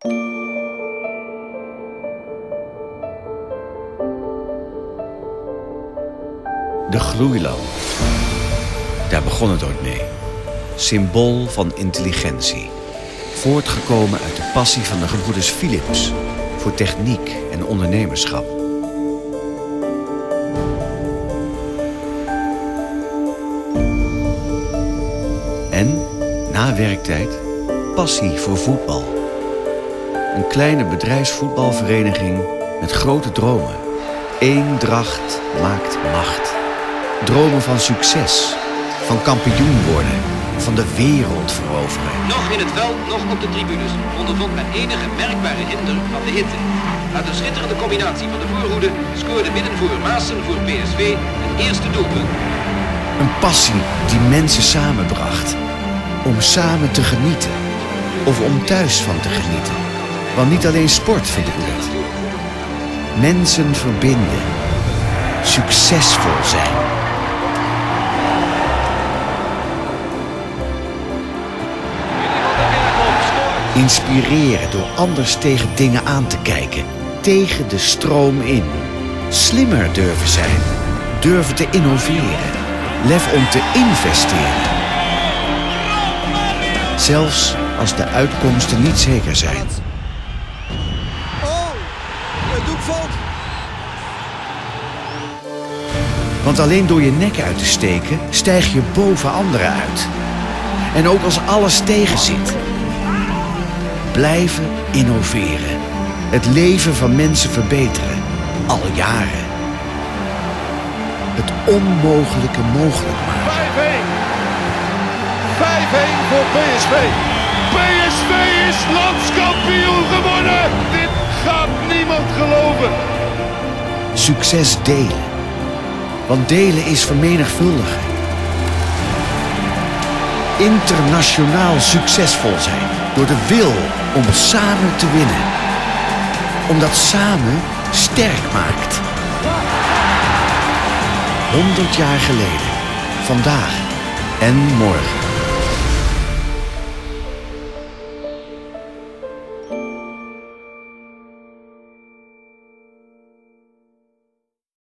De gloeilamp. Daar begon het ooit mee. Symbool van intelligentie. Voortgekomen uit de passie van de gebroeders Philips voor techniek en ondernemerschap. En, na werktijd, passie voor voetbal. Een kleine bedrijfsvoetbalvereniging met grote dromen. Eendracht maakt macht. Dromen van succes, van kampioen worden, van de wereld veroveren. Nog in het veld, nog op de tribunes ondervond men enige merkbare hinder van de hitte. Uit een schitterende combinatie van de voorhoede scoorde binnenvoer Maassen voor PSV het eerste doelpunt. Een passie die mensen samenbracht. Om samen te genieten. Of om thuis van te genieten. Want niet alleen sport verbindt. Mensen verbinden. Succesvol zijn. Inspireren door anders tegen dingen aan te kijken. Tegen de stroom in. Slimmer durven zijn. Durven te innoveren. Lef om te investeren. Zelfs als de uitkomsten niet zeker zijn. Oh, het doek valt. Want alleen door je nek uit te steken, stijg je boven anderen uit. En ook als alles tegenzit. Blijven innoveren. Het leven van mensen verbeteren. Al jaren. Het onmogelijke mogelijk maken. 5-1 voor PSV. PSV is landskampioen geworden. Dit gaat niemand geloven. Succes delen. Want delen is vermenigvuldigen. Internationaal succesvol zijn. Door de wil om samen te winnen. Omdat samen sterk maakt. 100 jaar geleden. Vandaag en morgen.